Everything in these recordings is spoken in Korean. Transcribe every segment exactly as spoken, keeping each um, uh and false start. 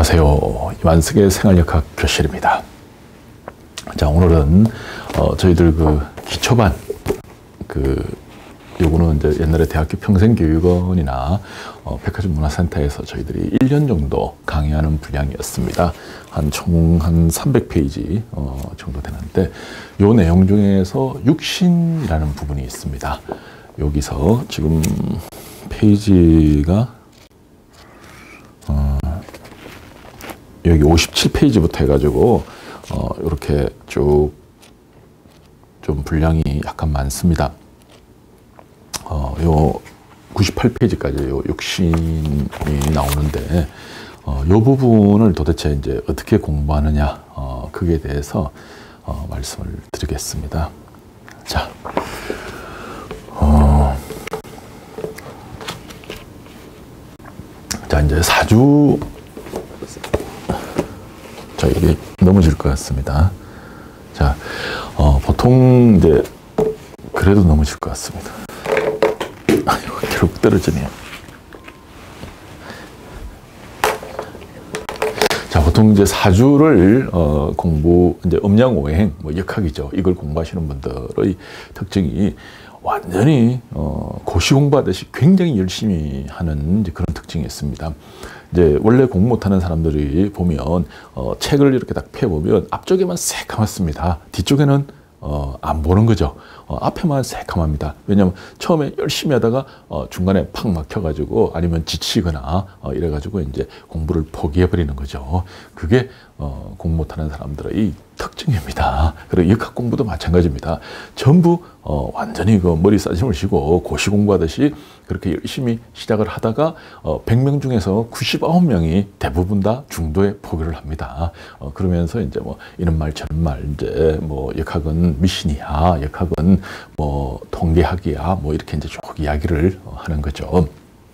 안녕하세요. 이완석의 생활역학 교실입니다. 자, 오늘은 어, 저희들 그 기초반 그 요거는 이제 옛날에 대학교 평생교육원이나 어, 백화점 문화센터에서 저희들이 일 년 정도 강의하는 분량이었습니다. 한 총 한 삼백 페이지 어, 정도 되는데 요 내용 중에서 육신이라는 부분이 있습니다. 여기서 지금 페이지가 어, 여기 오십칠 페이지부터 해가지고 어, 이렇게 쭉 좀 분량이 약간 많습니다. 어, 요 구십팔 페이지까지 요 육신이 나오는데 어, 요 부분을 도대체 이제 어떻게 공부하느냐 어, 그에 대해서 어, 말씀을 드리겠습니다. 자, 어, 자 이제 사주 자 이게 넘어질 것 같습니다. 자, 어, 보통 이제 그래도 넘어질 것 같습니다. 아이고, 결국 떨어지네요. 자, 보통 이제 사주를 어, 공부, 이제 음양오행, 뭐 역학이죠. 이걸 공부하시는 분들의 특징이 완전히 어, 고시 공부하듯이 굉장히 열심히 하는 이제 그런 특징이 있습니다. 이제 원래 공부 못하는 사람들이 보면 어, 책을 이렇게 딱 펴보면 앞쪽에만 새까맣습니다. 뒤쪽에는 어, 안 보는 거죠. 어, 앞에만 새까맣니다. 왜냐하면 처음에 열심히 하다가 어, 중간에 팍 막혀가지고 아니면 지치거나 어, 이래가지고 이제 공부를 포기해버리는 거죠. 그게 어, 공부 못하는 사람들의 특징입니다. 그리고 역학 공부도 마찬가지입니다. 전부 어, 완전히 그 머리 싸짐을 쉬고 고시 공부하듯이 그렇게 열심히 시작을 하다가 어, 백 명 중에서 구십구 명이 대부분 다 중도에 포기를 합니다. 어, 그러면서 이제 뭐 이런 말 저런 말 이제 뭐 역학은 미신이야, 역학은 뭐 통계학이야, 뭐 이렇게 이제 쭉 이야기를 하는 거죠.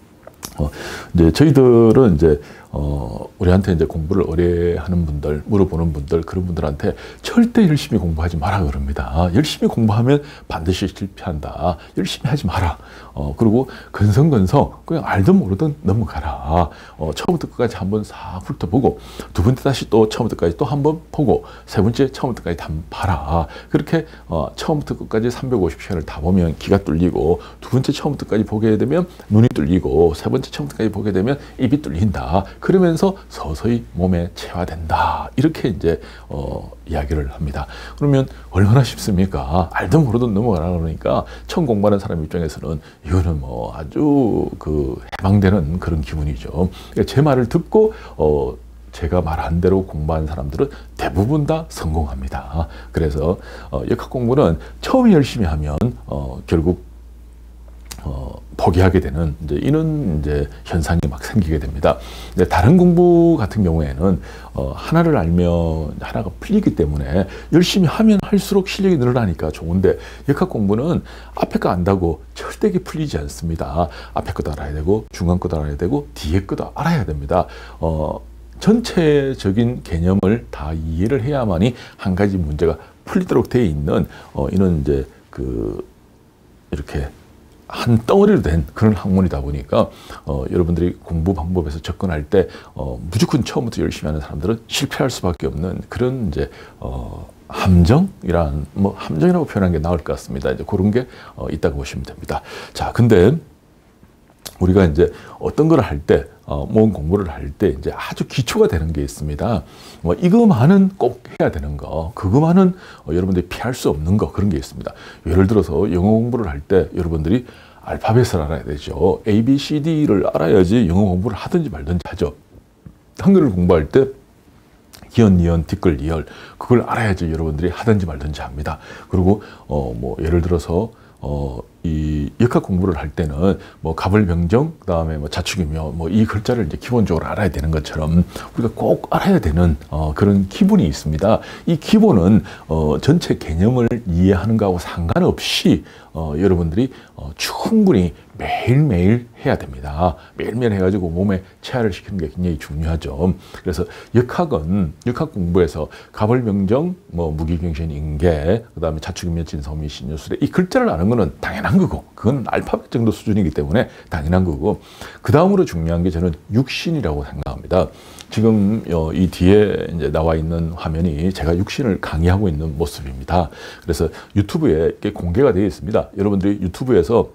어, 이제 저희들은 이제 어, 우리한테 이제 공부를 의뢰하는 분들, 물어보는 분들, 그런 분들한테 절대 열심히 공부하지 마라 그럽니다. 열심히 공부하면 반드시 실패한다. 열심히 하지 마라. 어, 그리고 근성근성 그냥 알든 모르든 넘어가라. 어, 처음부터 끝까지 한번 싹 훑어보고 두 번째 다시 또 처음부터까지 또 한번 보고 세 번째 처음부터까지 다 봐라. 그렇게 어, 처음부터 끝까지 삼백오십 시간을 다 보면 귀가 뚫리고 두 번째 처음부터까지 보게 되면 눈이 뚫리고 세 번째 처음부터까지 보게 되면 입이 뚫린다. 그러면서 서서히 몸에 체화된다. 이렇게 이제 어, 이야기를 합니다. 그러면 얼마나 쉽습니까? 알든 모르든 넘어가라 그러니까 처음 공부하는 사람 입장에서는 이거는 뭐 아주 그 해방되는 그런 기분이죠. 그러니까 제 말을 듣고 어, 제가 말한 대로 공부한 사람들은 대부분 다 성공합니다. 그래서 어, 역학 공부는 처음 열심히 하면 어, 결국 어, 포기하게 되는 이제 이런 이제 현상이 막 생기게 됩니다. 근데 다른 공부 같은 경우에는 어, 하나를 알면 하나가 풀리기 때문에 열심히 하면 할수록 실력이 늘어나니까 좋은데 역학 공부는 앞에 거 안다고 절대 이게 풀리지 않습니다. 앞에 것도 알아야 되고 중간 것도 알아야 되고 뒤에 것도 알아야 됩니다. 어, 전체적인 개념을 다 이해를 해야만이 한 가지 문제가 풀리도록 되어 있는 어, 이런 이제 그 이렇게 한 덩어리로 된 그런 학문이다 보니까 어, 여러분들이 공부 방법에서 접근할 때 어, 무조건 처음부터 열심히 하는 사람들은 실패할 수밖에 없는 그런 이제 어, 함정이란 뭐 함정이라고 표현하는 게 나을 것 같습니다. 이제 그런 게 어, 있다고 보시면 됩니다. 자, 근데 우리가 이제 어떤 걸 할 때, 어, 뭔 공부를 할 때 이제 아주 기초가 되는 게 있습니다. 뭐 이거만은 꼭 해야 되는 거, 그거만은 어, 여러분들이 피할 수 없는 거 그런 게 있습니다. 예를 들어서 영어 공부를 할 때 여러분들이 알파벳을 알아야 되죠. A, B, C, D를 알아야지 영어 공부를 하든지 말든지 하죠. 한글을 공부할 때 기연, 니은, 뒷글, 리을 그걸 알아야지 여러분들이 하든지 말든지 합니다. 그리고 어, 뭐 예를 들어서 어, 이 역학 공부를 할 때는 뭐 갑을병정, 그다음에 뭐 자축이묘, 뭐 이 글자를 이제 기본적으로 알아야 되는 것처럼 우리가 꼭 알아야 되는 어, 그런 기본이 있습니다. 이 기본은 어, 전체 개념을 이해하는 거하고 상관없이 어, 여러분들이 어, 충분히 매일매일 해야 됩니다. 매일매일 해가지고 몸에 체화를 시키는 게 굉장히 중요하죠. 그래서 역학은 역학 공부에서 갑을병정, 뭐 무기경신, 인계, 그다음에 자축인묘, 진성미, 신유술의 이 글자를 아는 거는 당연한 당연한 거고, 그건 알파벳 정도 수준이기 때문에 당연한 거고, 그 다음으로 중요한 게 저는 육신이라고 생각합니다. 지금 이 뒤에 이제 나와 있는 화면이 제가 육신을 강의하고 있는 모습입니다. 그래서 유튜브에 공개가 되어 있습니다. 여러분들이 유튜브에서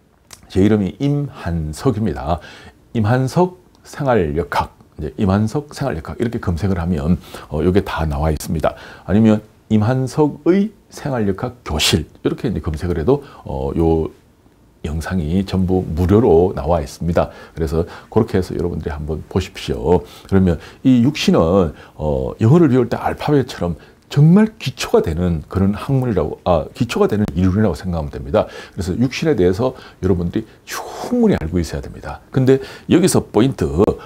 제 이름이 임한석입니다. 임한석 생활역학, 이제 임한석 생활역학 이렇게 검색을 하면 어, 이게 다 나와 있습니다. 아니면 임한석의 생활역학 교실 이렇게 이제 검색을 해도 어, 요 영상이 전부 무료로 나와 있습니다. 그래서 그렇게 해서 여러분들이 한번 보십시오. 그러면 이 육신은 어, 영어를 배울 때 알파벳처럼 정말 기초가 되는 그런 학문이라고, 아, 기초가 되는 이론이라고 생각하면 됩니다. 그래서 육신에 대해서 여러분들이 충분히 알고 있어야 됩니다. 근데 여기서 포인트,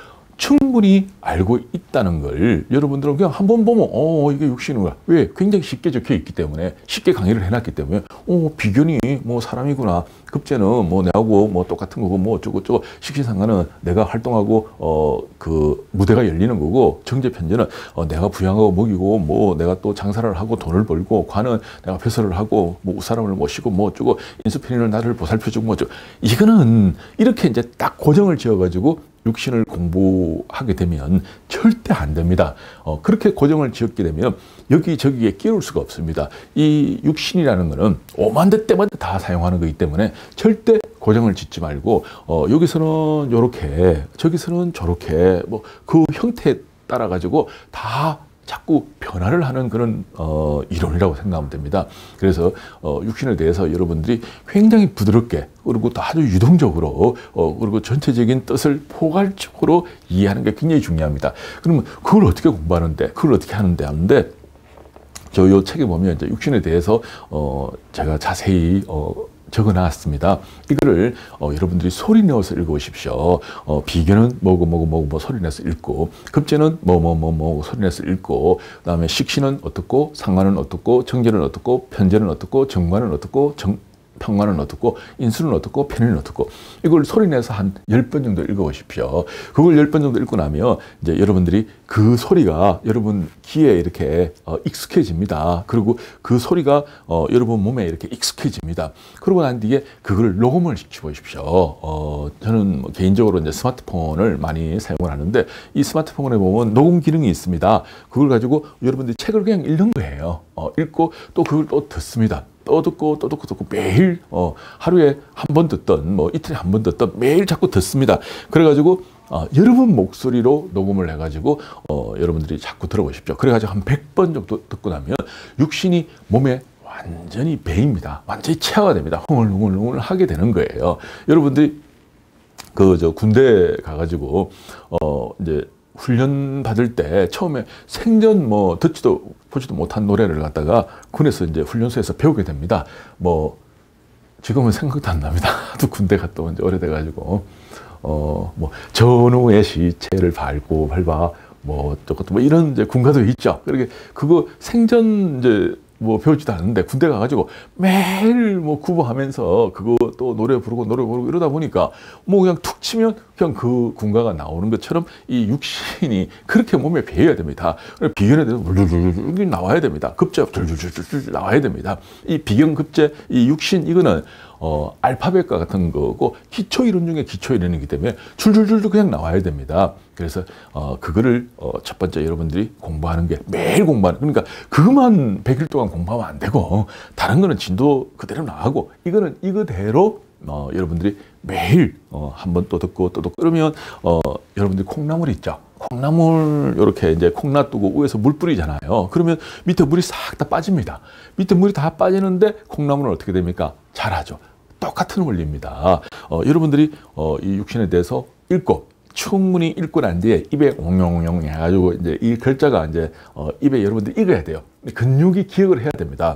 충분히 알고 있다는 걸 여러분들은 그냥 한번 보면 어 이게 육신이구나. 왜? 굉장히 쉽게 적혀 있기 때문에, 쉽게 강의를 해놨기 때문에 어 비견이 뭐 사람이구나. 급제는 뭐 내하고 뭐 똑같은 거고 뭐 어쩌고 저쩌고, 식신상가는 내가 활동하고 어 그 무대가 열리는 거고, 정제편제는 어 내가 부양하고 먹이고 뭐 내가 또 장사를 하고 돈을 벌고, 관은 내가 배설을 하고 뭐 사람을 모시고 뭐 어쩌고, 인수편인을 나를 보살펴주고 뭐 어쩌고. 이거는 이렇게 이제 딱 고정을 지어가지고 육신을 공부하게 되면 절대 안 됩니다. 어, 그렇게 고정을 지었게 되면 여기저기에 끼울 수가 없습니다. 이 육신이라는 거는 오만대 때마다 다 사용하는 거기 때문에 절대 고정을 짓지 말고, 어, 여기서는 요렇게, 저기서는 저렇게, 뭐 그 형태에 따라 가지고 다 자꾸 변화를 하는 그런 어, 이론이라고 생각하면 됩니다. 그래서 어, 육신에 대해서 여러분들이 굉장히 부드럽게, 그리고 또 아주 유동적으로, 어, 그리고 전체적인 뜻을 포괄적으로 이해하는 게 굉장히 중요합니다. 그러면 그걸 어떻게 공부하는데, 그걸 어떻게 하는데 하는데, 저 요 책에 보면 이제 육신에 대해서 어, 제가 자세히 어, 적어놨습니다. 이거를 어, 여러분들이 소리 내어서 읽어보십시오. 어, 비견은 뭐고 뭐고 뭐고 뭐 소리 내서 읽고, 급제는 뭐 뭐 뭐 뭐 소리 내서 읽고, 그 다음에 식신은 어떻고, 상관은 어떻고, 정제는 어떻고, 편제는 어떻고, 정관은 어떻고, 정, 평관은 어떻고, 인수는 어떻고, 편인은 어떻고, 이걸 소리내서 한 열 번 정도 읽어보십시오. 그걸 열 번 정도 읽고 나면 이제 여러분들이 그 소리가 여러분 귀에 이렇게 어, 익숙해집니다. 그리고 그 소리가 어, 여러분 몸에 이렇게 익숙해집니다. 그러고 난 뒤에 그걸 녹음을 시켜보십시오. 어, 저는 뭐 개인적으로 이제 스마트폰을 많이 사용을 하는데, 이 스마트폰에 보면 녹음 기능이 있습니다. 그걸 가지고 여러분들이 책을 그냥 읽는 거예요. 어, 읽고 또 그걸 또 듣습니다. 또 듣고 또 듣고 듣고 매일 어, 하루에 한 번 듣던 뭐 이틀에 한 번 듣던 매일 자꾸 듣습니다. 그래가지고 어, 여러분 목소리로 녹음을 해가지고 어, 여러분들이 자꾸 들어보십시오. 그래가지고 한 백 번 정도 듣고 나면 육신이 몸에 완전히 배입니다. 완전히 체화가 됩니다. 흥얼흥얼흥얼 하게 되는 거예요. 여러분들이 그 저 군대 가가지고 어 이제 훈련 받을 때 처음에 생전 뭐 듣지도 보지도 못한 노래를 갖다가 군에서 이제 훈련소에서 배우게 됩니다. 뭐 지금은 생각도 안 납니다. 또 군대 갔다 온 지 오래돼가지고 어 뭐 전우의 시체를 밟고 밟아 뭐 저것도 뭐 이런 이제 군가도 있죠. 그렇게 그거 생전 이제 뭐 배우지도 않는데 군대 가가지고 매일 뭐 구보하면서 그거 또 노래 부르고 노래 부르고 이러다 보니까 뭐 그냥 툭 치면 그냥 그 군가가 나오는 것처럼 이 육신이 그렇게 몸에 배어야 됩니다. 비견에 대해서 물들들들 나와야 됩니다. 급제 줄줄줄줄 나와야 됩니다. 이 비견, 급제, 이 육신 이거는 어, 알파벳과 같은 거고 기초 이론 중에 기초 이론이기 때문에 줄줄줄줄 그냥 나와야 됩니다. 그래서 어, 그거를 어, 첫 번째 여러분들이 공부하는 게 매일 공부하는, 그러니까 그것만 백 일 동안 공부하면 안 되고 다른 거는 진도 그대로 나가고 이거는 이거대로 어, 여러분들이 매일 어, 한 번 또 듣고 또 듣고 그러면 어, 여러분들이 콩나물 있죠. 콩나물 이렇게 이제 콩 놔두고 위에서 물 뿌리잖아요. 그러면 밑에 물이 싹 다 빠집니다. 밑에 물이 다 빠지는데 콩나물은 어떻게 됩니까? 자라죠. 똑같은 원리입니다. 어, 여러분들이 어, 이 육신에 대해서 읽고 충분히 읽고 난 뒤에 입에 옹룡옹룡 해가지고 이제 이 글자가 이제 어, 입에 여러분들이 익어야 돼요. 근육이 기억을 해야 됩니다.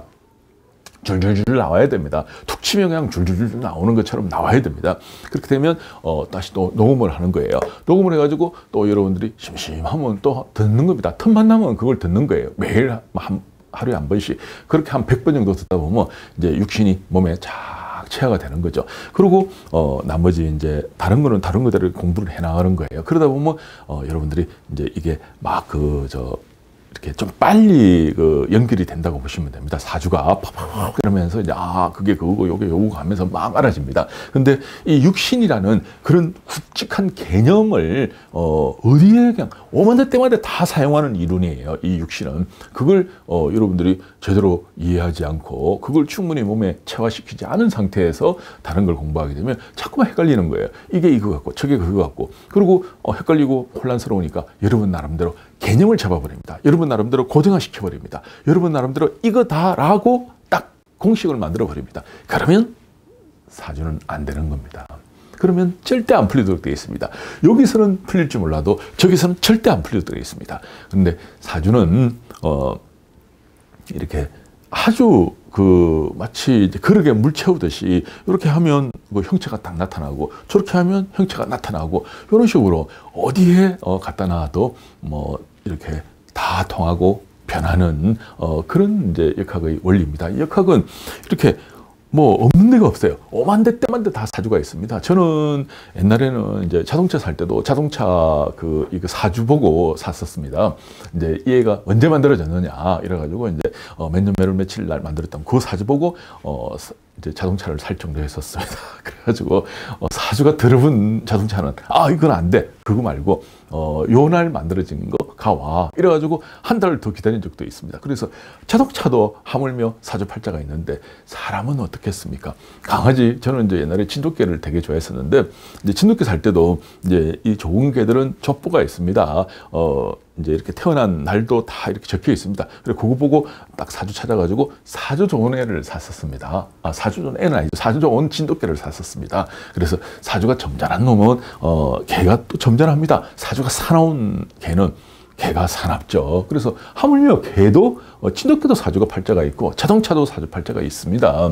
줄줄줄 나와야 됩니다. 툭 치면 그냥 줄줄줄 나오는 것처럼 나와야 됩니다. 그렇게 되면 어, 다시 또 녹음을 하는 거예요. 녹음을 해가지고 또 여러분들이 심심하면 또 듣는 겁니다. 틈만 나면 그걸 듣는 거예요. 매일 한, 하루에 한 번씩 그렇게 한 백 번 정도 듣다 보면 이제 육신이 몸에 잘 체화가 되는 거죠. 그리고 어, 나머지 이제 다른 거는 다른 거대로 공부를 해 나가는 거예요. 그러다 보면 어, 여러분들이 이제 이게 막 그 저 이렇게 좀 빨리 그 연결이 된다고 보시면 됩니다. 사주가 팍팍 그러면서 이제 아 그게 그거고 요게 요거 하면서 막 알아집니다. 근데 이 육신이라는 그런 굵직한 개념을 어 어디에 그냥 오만대 때마다 다 사용하는 이론이에요. 이 육신은 그걸 어 여러분들이 제대로 이해하지 않고 그걸 충분히 몸에 체화시키지 않은 상태에서 다른 걸 공부하게 되면 자꾸만 헷갈리는 거예요. 이게 이거 같고 저게 그거 같고 그리고 어 헷갈리고 혼란스러우니까 여러분 나름대로 개념을 잡아버립니다. 여러분 나름대로 고정화시켜버립니다. 여러분 나름대로 이거다라고 딱 공식을 만들어버립니다. 그러면 사주는 안 되는 겁니다. 그러면 절대 안 풀리도록 되어 있습니다. 여기서는 풀릴지 몰라도 저기서는 절대 안 풀리도록 되어 있습니다. 그런데 사주는 어 이렇게 아주 그 마치 이제 그릇에 물 채우듯이 이렇게 하면 뭐 형체가 딱 나타나고 저렇게 하면 형체가 나타나고 이런 식으로 어디에 어 갖다 놔도 뭐 이렇게 다 통하고 변하는 어 그런 이제 역학의 원리입니다. 이 역학은 이렇게 뭐 없는 데가 없어요. 오만 대 때만 대 다 사주가 있습니다. 저는 옛날에는 이제 자동차 살 때도 자동차 그 이거 사주 보고 샀었습니다. 이제 이 애가 언제 만들어졌느냐 이래가지고 이제 어 몇 년 몇월 며칠 날 만들었던 그 사주 보고 어 이제 자동차를 살 정도였었습니다. 그래가지고 어 사주가 더러운 자동차는 아 이건 안 돼. 그거 말고 어 요 날 만들어진 거 가와 이래가지고 한 달을 더 기다린 적도 있습니다. 그래서 자동차도 하물며 사주팔자가 있는데 사람은 어떻겠습니까? 강아지 저는 이제 옛날에 진돗개를 되게 좋아했었는데 이제 진돗개 살 때도 이제 이 좋은 개들은 족보가 있습니다. 어 이제 이렇게 태어난 날도 다 이렇게 적혀 있습니다. 그래서 그거 보고 딱 사주 찾아가지고 사주 좋은 애를 샀었습니다. 아, 사주 좋은 애는 아니죠. 사주 좋은 진돗개를 샀었습니다. 그래서 사주가 점잖은 놈은 어 개가 또 점잖합니다. 사주가 사나운 개는 개가 사납죠. 그래서 하물며 개도 어, 진돗개도 사주가 팔자가 있고 자동차도 사주 팔자가 있습니다.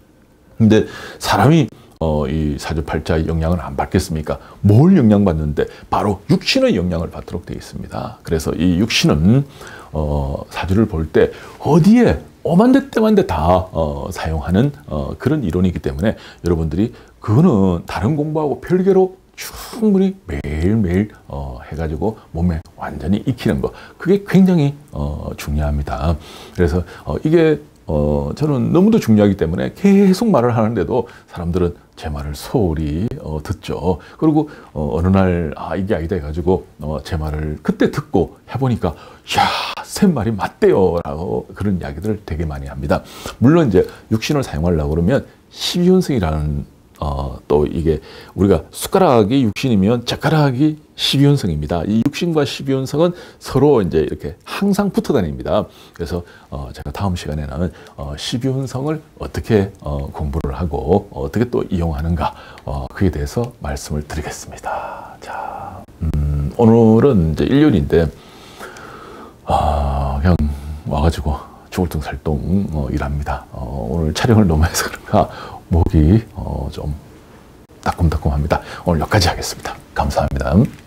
근데 사람이 어, 이 사주팔자의 영향을 안 받겠습니까? 뭘 영향받는데? 바로 육신의 영향을 받도록 되어 있습니다. 그래서 이 육신은 어, 사주를 볼 때 어디에 오만 대 때만 대 다 어, 사용하는 어, 그런 이론이기 때문에 여러분들이 그거는 다른 공부하고 별개로 충분히 매일매일 어, 해가지고 몸에 완전히 익히는 거 그게 굉장히 어, 중요합니다. 그래서 어, 이게 어, 저는 너무도 중요하기 때문에 계속 말을 하는데도 사람들은 제 말을 소홀히 어, 듣죠. 그리고 어, 어느 날 아 이게 아니다 해가지고 어, 제 말을 그때 듣고 해보니까 야, 쌤 말이 맞대요 라고 그런 이야기들을 되게 많이 합니다. 물론 이제 육신을 사용하려고 그러면 십이운성이라는 어, 또 이게 우리가 숟가락이 육신이면 젓가락이 십이운성입니다. 이 육신과 십이운성은 서로 이제 이렇게 항상 붙어 다닙니다. 그래서 어, 제가 다음 시간에는 어, 십이운성을 어떻게 어, 공부를 하고 어, 어떻게 또 이용하는가 어, 그에 대해서 말씀을 드리겠습니다. 자, 음, 오늘은 이제 일요일인데 어, 그냥 와가지고 죽을둥살둥 어, 일합니다. 어, 오늘 촬영을 너무 해서 그런가 목이 어, 좀 따끔따끔합니다. 오늘 여기까지 하겠습니다. 감사합니다.